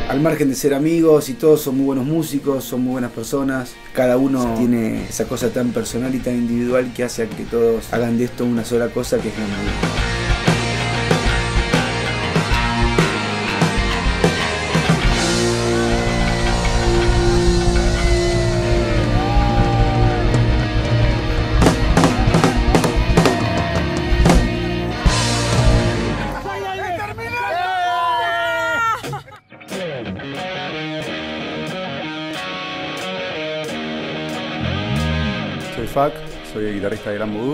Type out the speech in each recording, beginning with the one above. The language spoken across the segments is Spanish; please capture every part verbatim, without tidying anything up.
Al margen de ser amigos y todos son muy buenos músicos, son muy buenas personas. Cada uno tiene esa cosa tan personal y tan individual que hace a que todos hagan de esto una sola cosa, que es la música. Soy Fac, soy el guitarrista de Gran Voodoo.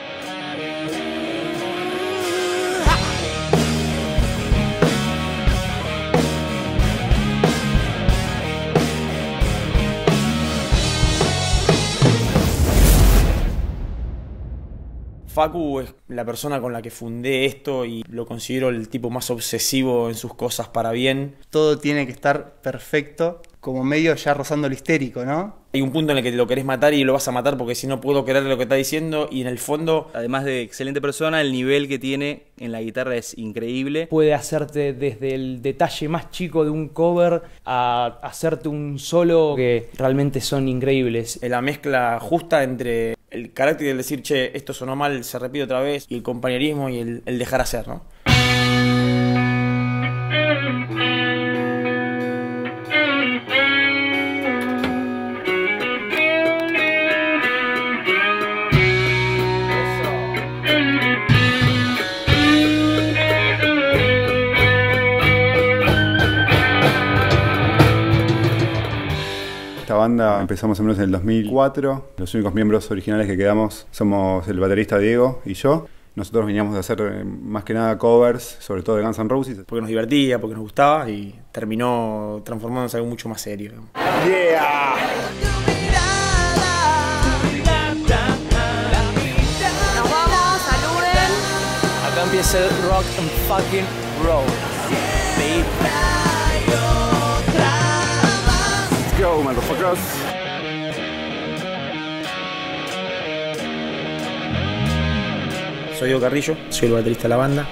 Facu es la persona con la que fundé esto y lo considero el tipo más obsesivo en sus cosas para bien. Todo tiene que estar perfecto, como medio ya rozando lo histérico, ¿no? Hay un punto en el que lo querés matar y lo vas a matar porque si no puedo creer lo que está diciendo, y en el fondo, además de excelente persona, el nivel que tiene en la guitarra es increíble. Puede hacerte desde el detalle más chico de un cover a hacerte un solo que realmente son increíbles. La mezcla justa entre el carácter del decir, che, esto sonó mal, se repite otra vez, y el compañerismo y el, el dejar hacer, ¿no? Esta banda empezamos más o menos en el dos mil cuatro. Los únicos miembros originales que quedamos somos el baterista Diego y yo. Nosotros veníamos de hacer eh, más que nada covers, sobre todo de Guns N' Roses. Porque nos divertía, porque nos gustaba, y terminó transformándose en algo mucho más serio. ¡Yeah! Nos vamos, saluden. Acá empieza el rock and fucking roll. Let's go, motherfuckers. Soy Diego Carrillo, soy el baterista de la banda.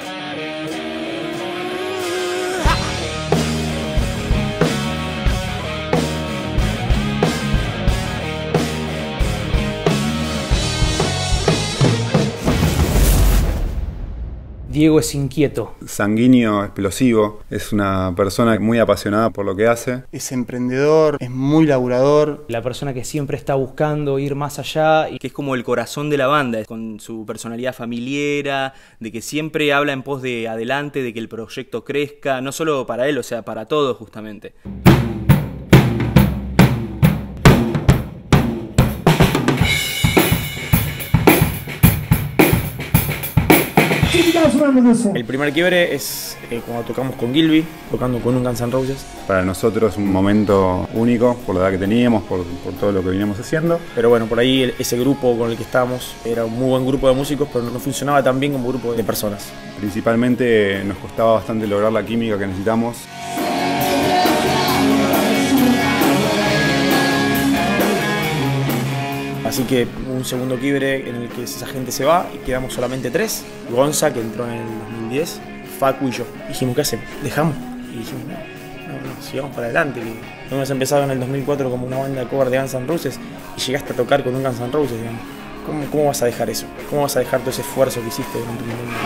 Diego es inquieto. Sanguíneo, explosivo, es una persona muy apasionada por lo que hace. Es emprendedor, es muy laburador. La persona que siempre está buscando ir más allá. Y que es como el corazón de la banda, con su personalidad familiera, de que siempre habla en pos de adelante, de que el proyecto crezca, no solo para él, o sea, para todos justamente. El primer quiebre es eh, cuando tocamos con Gilby, tocando con un Guns N' Roses. Para nosotros un momento único, por la edad que teníamos, por, por todo lo que veníamos haciendo. Pero bueno, por ahí el, ese grupo con el que estábamos era un muy buen grupo de músicos, pero no funcionaba tan bien como grupo de personas. Principalmente nos costaba bastante lograr la química que necesitamos. Así que un segundo quiebre en el que esa gente se va y quedamos solamente tres. Gonza, que entró en el dos mil diez, Facu y yo. Dijimos, ¿qué hacemos? ¿Dejamos? Y dijimos, no, no, no, sigamos para adelante. Que hemos empezado en el dos mil cuatro como una banda de cover de Guns N' Roses y llegaste a tocar con un Guns N' Roses, digamos. ¿Cómo, ¿Cómo vas a dejar eso? ¿Cómo vas a dejar todo ese esfuerzo que hiciste durante un momento?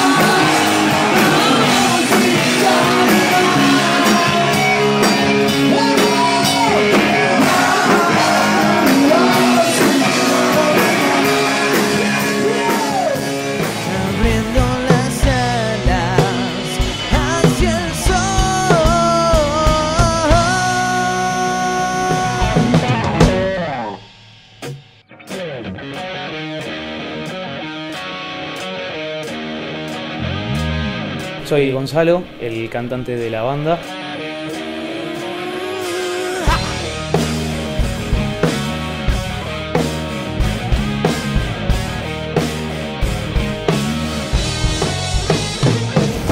Soy Gonzalo, el cantante de la banda.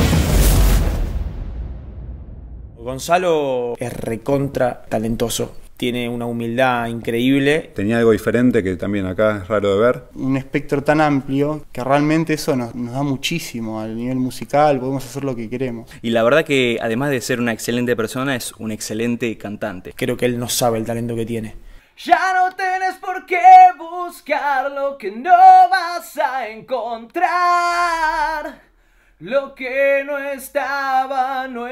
Gonzalo es recontra talentoso. Tiene una humildad increíble. Tenía algo diferente que también acá es raro de ver. Un espectro tan amplio que realmente eso nos, nos da muchísimo al nivel musical, podemos hacer lo que queremos. Y la verdad que además de ser una excelente persona, es un excelente cantante. Creo que él no sabe el talento que tiene. Ya no tienes por qué buscar lo que no vas a encontrar. Lo que no estaba, no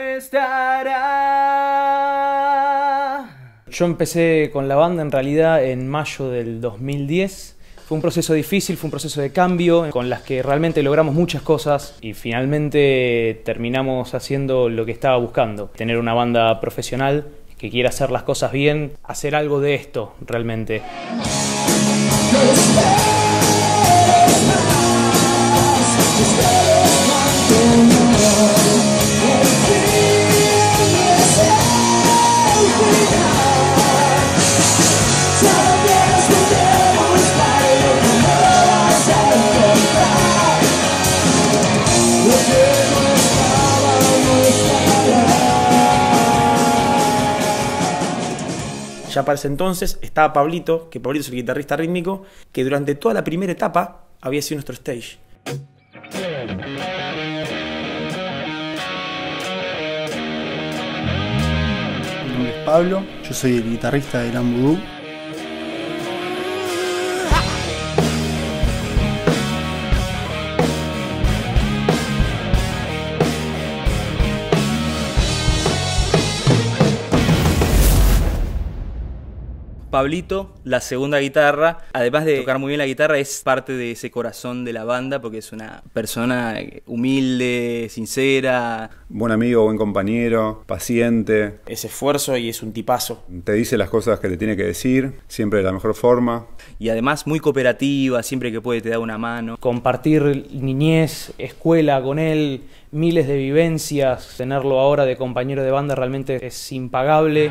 estará. Yo empecé con la banda en realidad en mayo del dos mil diez. Fue un proceso difícil, fue un proceso de cambio, con las que realmente logramos muchas cosas y finalmente terminamos haciendo lo que estaba buscando. Tener una banda profesional que quiera hacer las cosas bien, hacer algo de esto realmente. Ya para ese entonces estaba Pablito, que Pablito es el guitarrista rítmico, que durante toda la primera etapa había sido nuestro stage. Mi nombre es Pablo, yo soy el guitarrista de Gran Vudú. Pablito, la segunda guitarra, además de tocar muy bien la guitarra, es parte de ese corazón de la banda porque es una persona humilde, sincera. Buen amigo, buen compañero, paciente. Es esfuerzo y es un tipazo. Te dice las cosas que te tiene que decir, siempre de la mejor forma. Y además muy cooperativa, siempre que puede te da una mano. Compartir niñez, escuela con él, miles de vivencias, tenerlo ahora de compañero de banda realmente es impagable.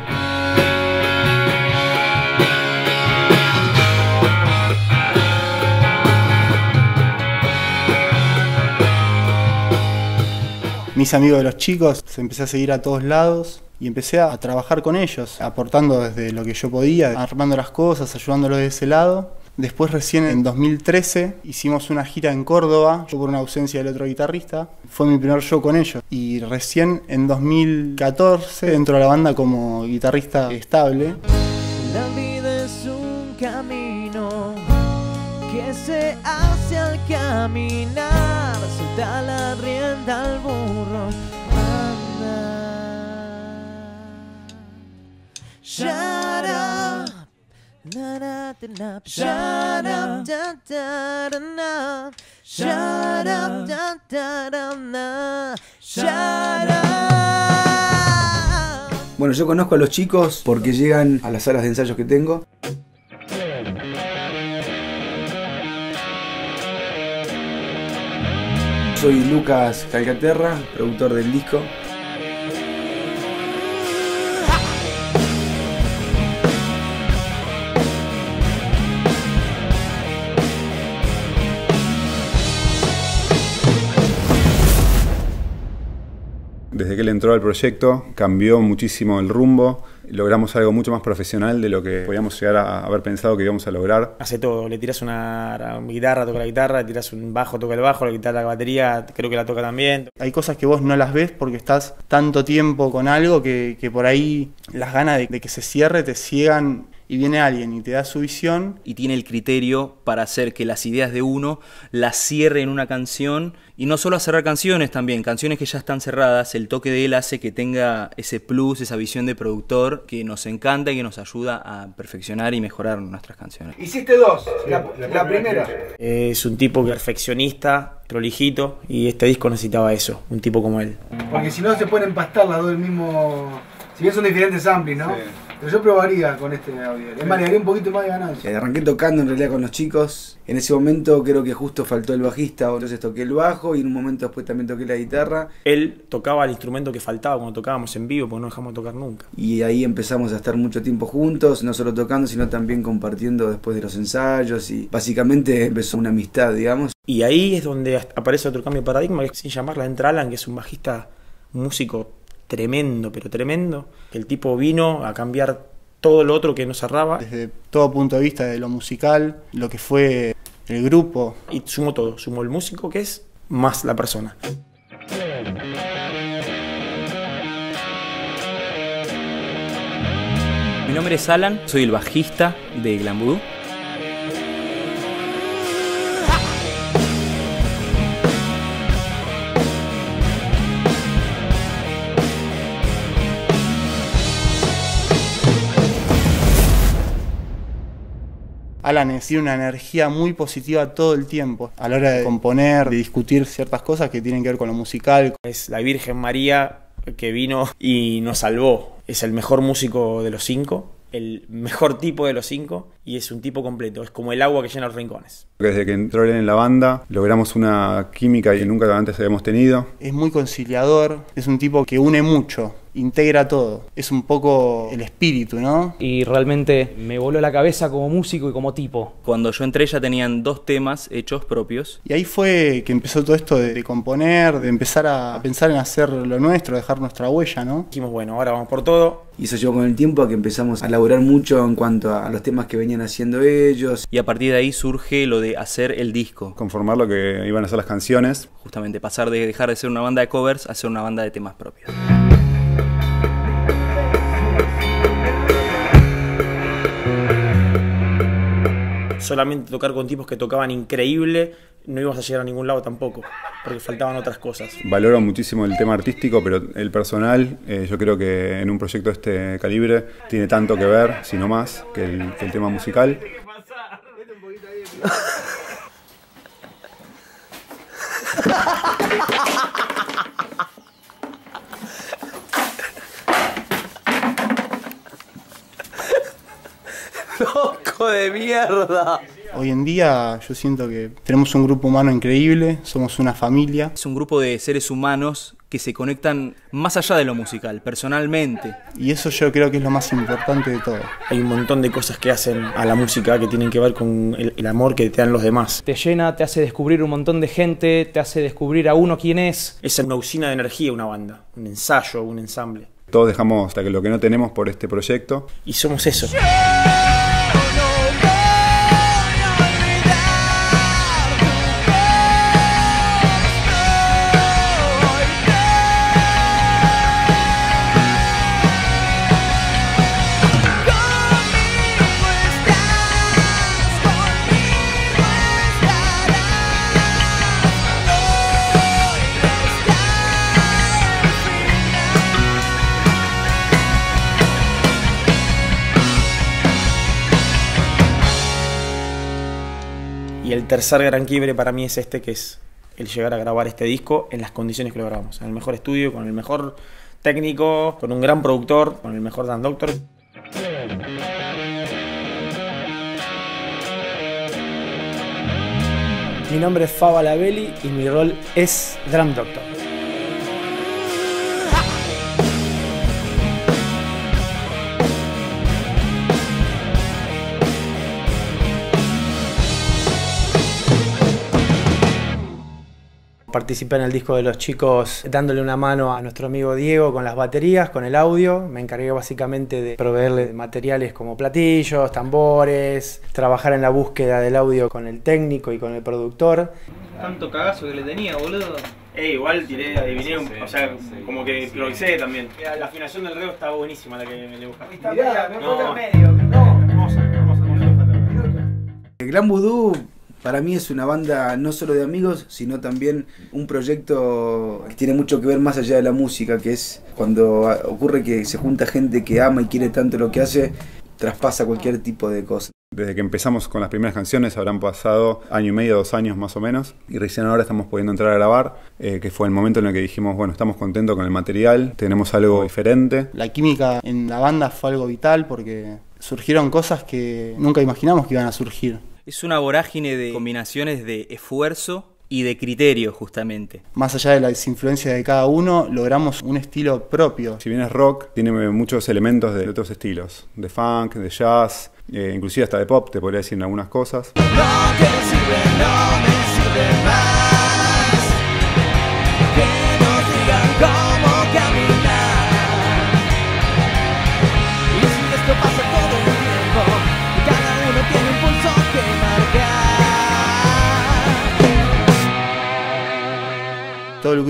Mis amigos de los chicos, empecé a seguir a todos lados y empecé a trabajar con ellos, aportando desde lo que yo podía, armando las cosas, ayudándolos de ese lado. Después recién en dos mil trece hicimos una gira en Córdoba, yo por una ausencia del otro guitarrista, fue mi primer show con ellos. Y recién en dos mil catorce entro a la banda como guitarrista estable. La vida es un camino que se hace al caminar, suelta la rienda al burro, anda. Shut up, na na na, shut up, da da da na, shut up, da da da na, shut up. Bueno, yo conozco a los chicos porque llegan a las salas de ensayos que tengo. Soy Lucas Calcaterra, productor del disco. Desde que él entró al proyecto cambió muchísimo el rumbo, logramos algo mucho más profesional de lo que podíamos llegar a haber pensado que íbamos a lograr. Hace todo, le tiras una, una guitarra, toca la guitarra, le tiras un bajo, toca el bajo, la guitarra, la batería, creo que la toca también. Hay cosas que vos no las ves porque estás tanto tiempo con algo que, que por ahí las ganas de, de que se cierre te ciegan y viene alguien y te da su visión. Y tiene el criterio para hacer que las ideas de uno las cierre en una canción, y no solo a cerrar canciones también, canciones que ya están cerradas, el toque de él hace que tenga ese plus, esa visión de productor que nos encanta y que nos ayuda a perfeccionar y mejorar nuestras canciones. Hiciste dos, la, la primera. Es un tipo perfeccionista, prolijito, y este disco necesitaba eso, un tipo como él. Porque si no se pueden empastar las dos del mismo... Si bien son diferentes amplis, ¿no? Sí. Pero yo probaría con este audio. Es más, le daría un poquito más de ganancia. Arranqué tocando en realidad con los chicos. En ese momento creo que justo faltó el bajista, entonces toqué el bajo y en un momento después también toqué la guitarra. Él tocaba el instrumento que faltaba cuando tocábamos en vivo, porque no dejamos de tocar nunca. Y ahí empezamos a estar mucho tiempo juntos, no solo tocando, sino también compartiendo después de los ensayos, y básicamente empezó una amistad, digamos. Y ahí es donde aparece otro cambio de paradigma, que sin llamarla entra Alan, que es un bajista, un músico tremendo, pero tremendo. El tipo vino a cambiar todo lo otro que nos cerraba. Desde todo punto de vista de lo musical, lo que fue el grupo. Y sumo todo, sumo el músico que es, más la persona. Mi nombre es Alan, soy el bajista de Glam Voodoo. Alan tiene una energía muy positiva todo el tiempo a la hora de componer, de discutir ciertas cosas que tienen que ver con lo musical. Es la Virgen María que vino y nos salvó. Es el mejor músico de los cinco, el mejor tipo de los cinco, y es un tipo completo. Es como el agua que llena los rincones. Desde que entró él en la banda, logramos una química que nunca antes habíamos tenido. Es muy conciliador, es un tipo que une mucho, integra todo. Es un poco el espíritu, ¿no? Y realmente me voló la cabeza como músico y como tipo. Cuando yo entré ya tenían dos temas hechos propios. Y ahí fue que empezó todo esto de, de componer, de empezar a pensar en hacer lo nuestro, dejar nuestra huella, ¿no? Dijimos, bueno, ahora vamos por todo. Y eso llevó con el tiempo a que empezamos a laburar mucho en cuanto a los temas que venían haciendo ellos. Y a partir de ahí surge lo de hacer el disco. Conformar lo que iban a ser las canciones. Justamente pasar de dejar de ser una banda de covers a ser una banda de temas propios. Solamente tocar con tipos que tocaban increíble, no íbamos a llegar a ningún lado tampoco, porque faltaban otras cosas. Valoro muchísimo el tema artístico, pero el personal, eh, yo creo que en un proyecto de este calibre tiene tanto que ver, si no más, que el, que el tema musical. ¡Loco de mierda! Hoy en día yo siento que tenemos un grupo humano increíble, somos una familia. Es un grupo de seres humanos que se conectan más allá de lo musical, personalmente. Y eso yo creo que es lo más importante de todo. Hay un montón de cosas que hacen a la música que tienen que ver con el, el amor que te dan los demás. Te llena, te hace descubrir un montón de gente, te hace descubrir a uno quién es. Es una usina de energía una banda, un ensayo, un ensamble. Todos dejamos hasta que lo que no tenemos por este proyecto. Y somos eso. Y el tercer gran quiebre para mí es este, que es el llegar a grabar este disco en las condiciones que lo grabamos. En el mejor estudio, con el mejor técnico, con un gran productor, con el mejor Dan Doctor. Mi nombre es Faba Labelli y mi rol es Drum Doctor. Participé en el disco de los chicos dándole una mano a nuestro amigo Diego con las baterías, con el audio. Me encargué básicamente de proveerle materiales como platillos, tambores, trabajar en la búsqueda del audio con el técnico y con el productor. Tanto cagazo que le tenía, boludo. Eh, igual tiré, adiviné, un, o sea, como que improvisé también. La afinación del reo estaba buenísima, la que me le buscaste. Mirá, me no, falta medio, no, hermosa, hermosa, hermosa. El Glam Voodoo para mí es una banda no solo de amigos, sino también un proyecto que tiene mucho que ver más allá de la música, que es cuando ocurre que se junta gente que ama y quiere tanto lo que hace, traspasa cualquier tipo de cosa. Desde que empezamos con las primeras canciones habrán pasado año y medio, dos años más o menos, y recién ahora estamos pudiendo entrar a grabar, eh, que fue el momento en el que dijimos, bueno, estamos contentos con el material, tenemos algo diferente. La química en la banda fue algo vital porque surgieron cosas que nunca imaginamos que iban a surgir. Es una vorágine de combinaciones de esfuerzo y de criterio, justamente. Más allá de las influencias de cada uno, logramos un estilo propio. Si bien es rock, tiene muchos elementos de otros estilos, de funk, de jazz, eh, inclusive hasta de pop, te podría decir en algunas cosas. No te sirve, no me sirve más que nos digan cómo caminar. Y si esto pasa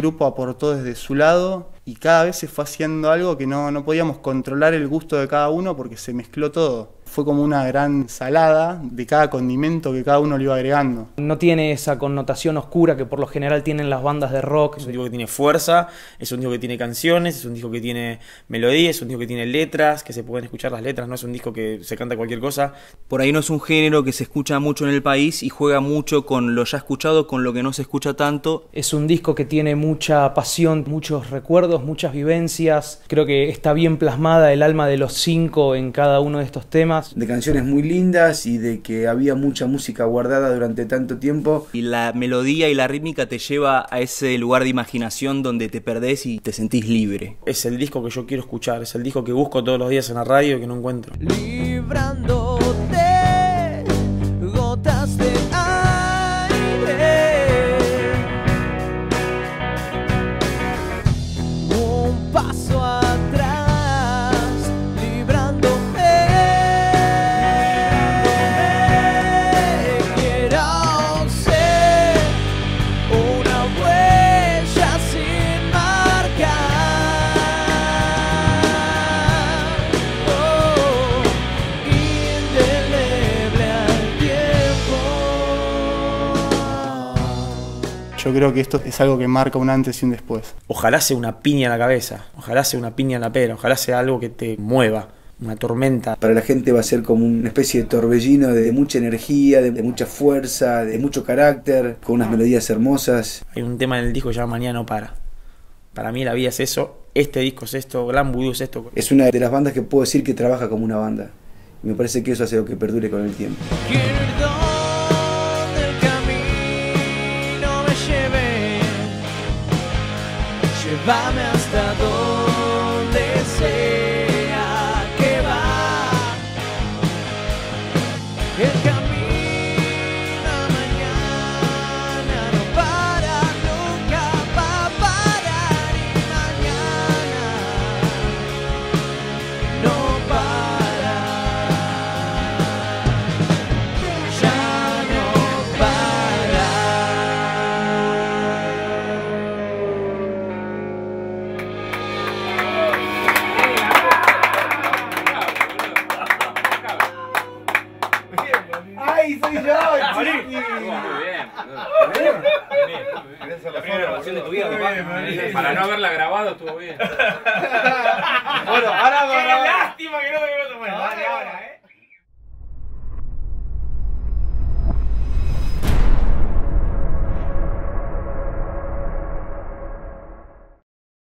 grupo aportó desde su lado y cada vez se fue haciendo algo que no, no podíamos controlar el gusto de cada uno porque se mezcló todo. Fue como una gran ensalada de cada condimento que cada uno le iba agregando. No tiene esa connotación oscura que por lo general tienen las bandas de rock. Es un disco que tiene fuerza, es un disco que tiene canciones, es un disco que tiene melodía, es un disco que tiene letras, que se pueden escuchar las letras, no es un disco que se canta cualquier cosa. Por ahí no es un género que se escucha mucho en el país y juega mucho con lo ya escuchado, con lo que no se escucha tanto. Es un disco que tiene mucha pasión, muchos recuerdos, muchas vivencias. Creo que está bien plasmada el alma de los cinco en cada uno de estos temas. De canciones muy lindas y de que había mucha música guardada durante tanto tiempo. Y la melodía y la rítmica te lleva a ese lugar de imaginación donde te perdés y te sentís libre. Es el disco que yo quiero escuchar, es el disco que busco todos los días en la radio y que no encuentro. Librándote gotas de aire, un paso atrás, librándote. Quiero ser una huella sin marcar. Oh, indeleble al tiempo. Yo creo que esto es algo que marca un antes y un después. Ojalá sea una piña en la cabeza, ojalá sea una piña en la pera, ojalá sea algo que te mueva, una tormenta. Para la gente va a ser como una especie de torbellino de mucha energía, de, de mucha fuerza, de mucho carácter, con unas melodías hermosas. Hay un tema en el disco que se llama Mañana no para. Para mí la vida es eso, este disco es esto, Glam Voodoo es esto. Es una de las bandas que puedo decir que trabaja como una banda. Y me parece que eso hace que perdure con el tiempo. Quiero ir donde el camino me lleve, llévame hasta donde sea que va. El camino mañana no para, nunca va a parar. Y mañana no para, ya no para. ¡Ay, soy yo, chiqui! La primera grabación de tu vida, papá. Para no haberla grabado estuvo bien. Bueno, ahora Qué lástima que no me voy a tomar. Dale ahora, eh.